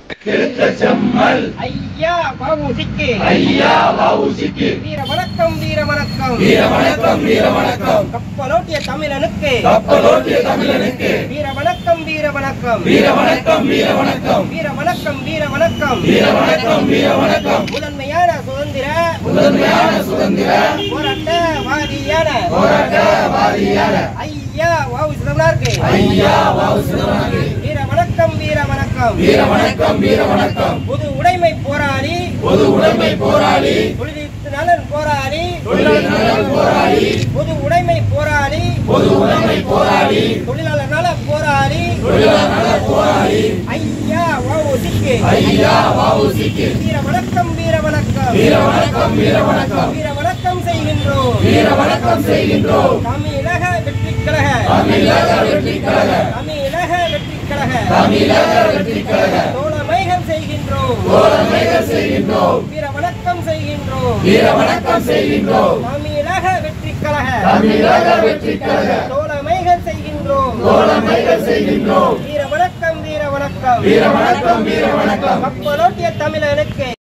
செம்மல் ஐயா வஉசிக்கு வீர வணக்கம் வீர வணக்கம் கப்பலோட்டிய தமிழனுக்கு வீர வணக்கம் வீர வணக்கம் முதன்மையான சுதந்திர போராட்டவாதியான ஐயா வஉசிக்கு வீர வணக்கம் பொது உடைமை போராளி தொழிலாளர் நலன் போராளி பொது உடைமை போராளி தொழிலாளர் நல போராளி ஐயா வஉசிக்கு வீர வணக்கம் செய்கின்றோம் தமிழக வெற்றிக் கழக தோழமைகள் செய்கின்றோம் வீர வணக்கம் செய்கின்றோம் தமிழக வெற்றிக் கழக தோழமைகள் செய்கின்றோம் வீர வணக்கம் கப்பலோட்டிய தமிழனுக்கு